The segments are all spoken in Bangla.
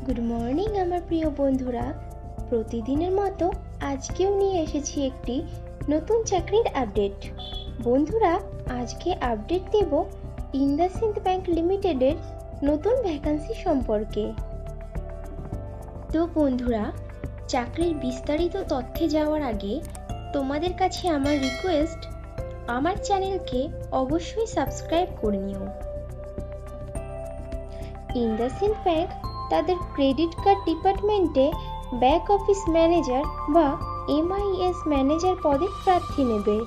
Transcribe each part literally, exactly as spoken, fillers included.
গুড মর্নিং আমার প্রিয় বন্ধুরা। প্রতিদিনের মতো আজকেও নিয়ে এসেছি একটি নতুন চাকরির আপডেট। বন্ধুরা, আজকে আপডেট দেব ইন্দাসিন্দ ব্যাংক লিমিটেডের নতুন ভ্যাকান্সি সম্পর্কে। তো বন্ধুরা, চাকরির বিস্তারিত তথ্যে যাওয়ার আগে তোমাদের কাছে আমার রিকোয়েস্ট, আমার চ্যানেলকে অবশ্যই সাবস্ক্রাইব করে নিও। ইন্দাসিন্দ ব্যাংক তাদের ক্রেডিট কার্ড ডিপার্টমেন্টে ব্যাক অফিস ম্যানেজার বা এমআইএস ম্যানেজার পদে প্রার্থী নেবে।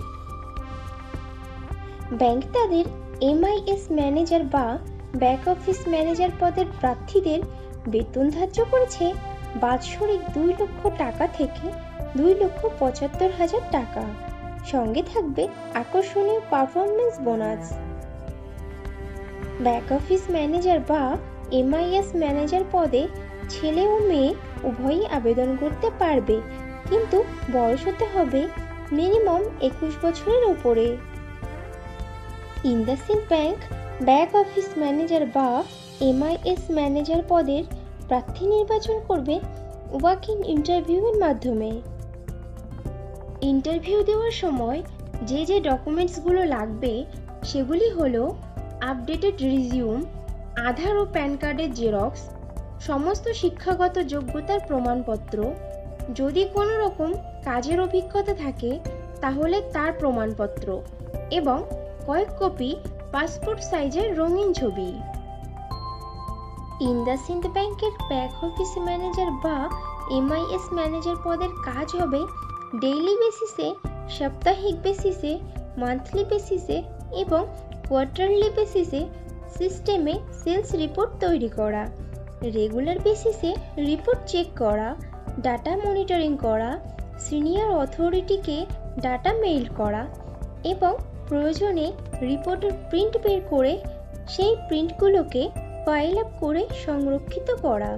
ব্যাংক তাদের এমআইএস ম্যানেজার বা ব্যাক অফিস ম্যানেজার পদের প্রার্থীদের বেতন ধার্য করেছে বাৎসরিক দুই লক্ষ টাকা থেকে দুই লক্ষ পঁচাত্তর হাজার টাকা। সঙ্গে থাকবে আকর্ষণীয় performance bonus. Back office manager বা এমআইএস ম্যানেজার পদে ছেলে ও মেয়ে উভয়ই আবেদন করতে পারবে, কিন্তু বয়স হতে হবে মিনিমাম একুশ বছরের উপরে। IndusInd Bank back office manager বা এমআইএস ম্যানেজার পদের প্রার্থী নির্বাচন করবে ওয়াক ইন ইন্টারভিউয়ের মাধ্যমে। ইন্টারভিউ দেওয়ার সময় যে যে ডকুমেন্টসগুলো লাগবে সেগুলি হলো আপডেটেড রিজিউম, আধার ও প্যান কার্ডের জেরক্স, সমস্ত শিক্ষাগত যোগ্যতার প্রমাণপত্র, যদি কোনো রকম কাজের অভিজ্ঞতা থাকে তাহলে তার প্রমাণপত্র এবং কয়েক কপি পাসপোর্ট সাইজের রঙিন ছবি। ইন্দাসিন্দ ব্যাংকের ব্যাক অফিস ম্যানেজার বা এমআইএস ম্যানেজার পদের কাজ হবে ডেইলি বেসিসে, সাপ্তাহিক বেসিসে, মান্থলি বেসিসে এবং কোয়ার্টারলি বেসিসে সিস্টেমে সেলস রিপোর্ট তৈরি করা, রেগুলার বেসিসে রিপোর্ট চেক করা, ডাটা মনিটরিং করা, সিনিয়র অথরিটিকে ডাটা মেইল করা এবং প্রয়োজনে রিপোর্টের প্রিন্ট বের করে সেই প্রিন্টগুলোকে ফাইল আপ করে সংরক্ষিত করা।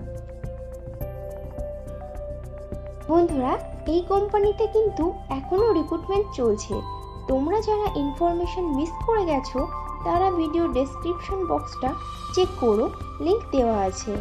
বন্ধুরা, এই কোম্পানিতে কিন্তু এখনো রিক্রুটমেন্ট চলছে। তোমরা যারা ইনফরমেশন মিস করে গেছো তারা ভিডিও ডেসক্রিপশন বক্সটা চেক করো, লিংক দেওয়া আছে।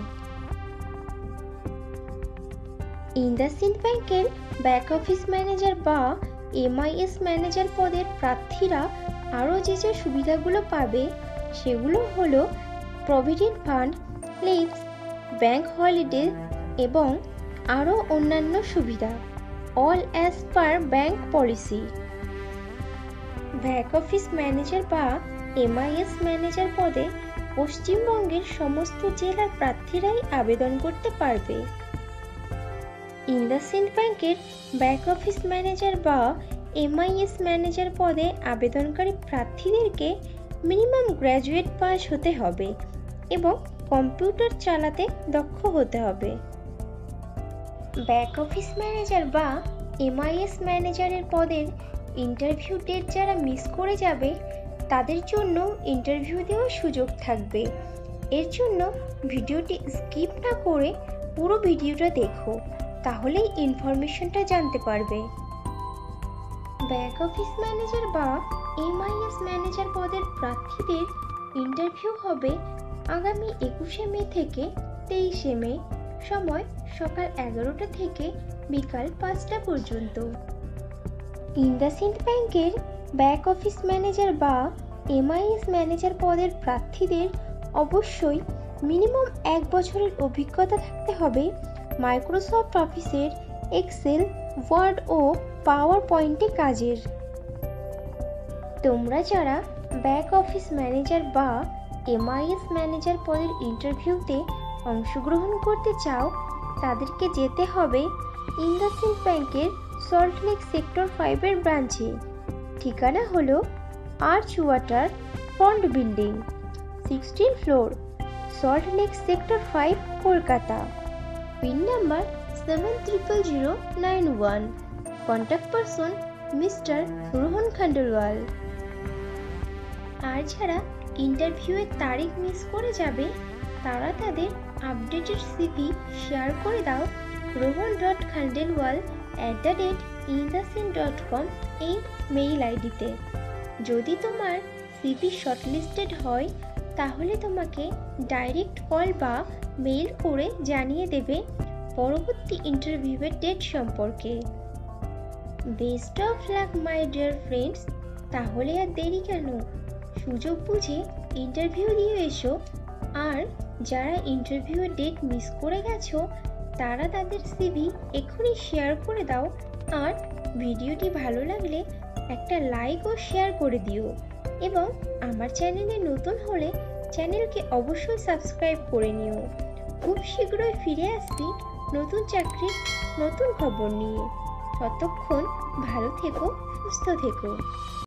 ইন্দাসিন্দ ব্যাংকের ব্যাক অফিস ম্যানেজার বা এমআইএস ম্যানেজার পদের প্রার্থীরা আরও যে যে সুবিধাগুলো পাবে সেগুলো হলো provident fund, leaves, bank holiday এবং আরও অন্যান্য সুবিধা, all as per bank policy. Back office manager বা এমআইএস ম্যানেজার পদে পশ্চিমবঙ্গের সমস্ত জেলার প্রার্থীরাই আবেদন করতে পারবে। ইন্দাসিন্দ ব্যাংকের ব্যাক অফিস ম্যানেজার বা এমআইএস ম্যানেজার পদে আবেদনকারী প্রার্থীদেরকে মিনিমাম গ্র্যাজুয়েট পাস হতে হবে এবং কম্পিউটার চালাতে দক্ষ হতে হবে। ব্যাক অফিস ম্যানেজার বা এমআইএস ম্যানেজারের পদের ইন্টারভিউ ডেট যারা মিস করে যাবে তাদের জন্য ইন্টারভিউ দেওয়ার সুযোগ থাকবে। এর জন্য ভিডিওটি স্কিপ না করে পুরো ভিডিওটা দেখো, তাহলেই ইনফরমেশনটা জানতে পারবে। ব্যাক অফিস ম্যানেজার বা এমআইএস ম্যানেজার পদের প্রার্থীদের ইন্টারভিউ হবে আগামী একুশে মে থেকে তেইশে মে, সময় সকাল এগারোটা থেকে বিকাল পাঁচটা পর্যন্ত। ইন্দাসিন্দ ব্যাংকের ব্যাক অফিস ম্যানেজার বা এমআইএস ম্যানেজার পদের প্রার্থীদের অবশ্যই মিনিমাম এক বছরের অভিজ্ঞতা থাকতে হবে মাইক্রোসফট অফিসের এক্সেল, ওয়ার্ড ও পাওয়ার পয়েন্টে কাজের। তোমরা যারা ব্যাক অফিস ম্যানেজার বা এমআইএস ম্যানেজার পদের ইন্টারভিউতে অংশগ্রহণ করতে চাও তাদেরকে যেতে হবে ইন্দাসিন্দ ব্যাংকের সল্টলেক সেক্টর ফাইভের ব্রাঞ্চে। ঠিকানা হলো Arch Waterfront building, sixteen floor, Salt Lake sector five, Kolkata. Pin number seven triple zero nine one. Contact person mister Rohan Khandelwal. আর যারা ইন্টারভিউয়ের তারিখ মিস করে যাবে তারা তাদের আপডেটেড সিভি শেয়ার করে দাও Rohan dot Khandelwal at the rate IndusInd dot com এই মেইল আইডিতে। যদি তোমার সিভি শর্টলিস্টেড হয় তাহলে তোমাকে ডাইরেক্ট কল বা মেইল করে জানিয়ে দেবে পরবর্তী ইন্টারভিউয়ের ডেট সম্পর্কে। Best of luck my dear friends, তাহলে আর দেরি কেন, সুযোগ বুঝে ইন্টারভিউ দিয়ে এসো। আর যারা ইন্টারভিউয়ের ডেট মিস করে গেছো তারা তাদের সিভি এখনই শেয়ার করে দাও। আর ভিডিওটি ভালো লাগলে একটা লাইক ও শেয়ার করে দিও, এবং আমার চ্যানেলে নতুন হলে চ্যানেলকে অবশ্যই সাবস্ক্রাইব করে নিও। খুব শীঘ্রই ফিরে আসছি নতুন চাকরির নতুন খবর নিয়ে। ততক্ষণ ভালো থেকো, সুস্থ থেকো।